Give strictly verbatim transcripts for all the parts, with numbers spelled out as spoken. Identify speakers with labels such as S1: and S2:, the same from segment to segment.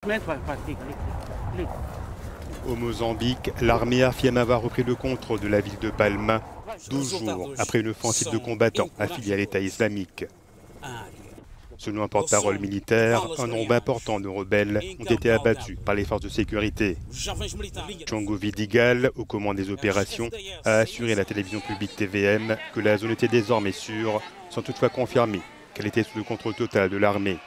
S1: Au Mozambique, l'armée affirme avoir repris le contrôle de la ville de Palma, douze jours après une offensive de combattants affiliés à l'État islamique. Selon un porte-parole militaire, un nombre important de rebelles ont été abattus par les forces de sécurité. Chongo Vidigal, au command des opérations, a assuré à la télévision publique T V M que la zone était désormais sûre, sans toutefois confirmer qu'elle était sous le contrôle total de l'armée.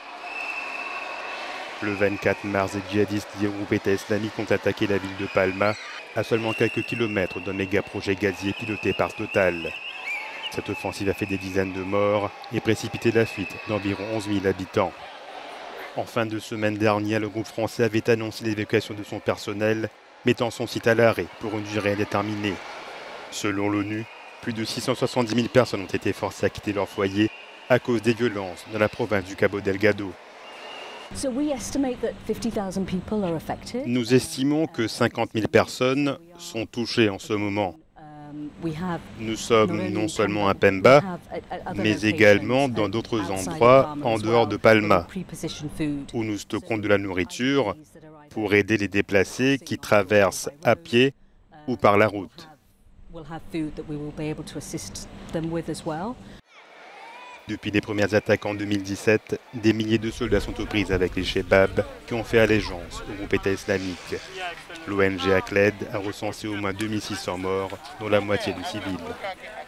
S1: Le vingt-quatre mars, les djihadistes du groupe État islamique ont attaqué la ville de Palma, à seulement quelques kilomètres d'un méga-projet gazier piloté par Total. Cette offensive a fait des dizaines de morts et précipité la fuite d'environ onze mille habitants. En fin de semaine dernière, le groupe français avait annoncé l'évacuation de son personnel, mettant son site à l'arrêt pour une durée indéterminée. Selon l'ONU, plus de six cent soixante-dix mille personnes ont été forcées à quitter leur foyer à cause des violences dans la province du Cabo Delgado. Nous estimons que cinquante mille personnes sont touchées en ce moment. Nous sommes non seulement à Pemba, mais également dans d'autres endroits en dehors de Palma, où nous stockons de la nourriture pour aider les déplacés qui traversent à pied ou par la route. Depuis les premières attaques en deux mille dix-sept, des milliers de soldats sont aux prises avec les Chebabs qui ont fait allégeance au groupe État islamique. L'O N G Acled a recensé au moins deux mille six cents morts, dont la moitié de civils.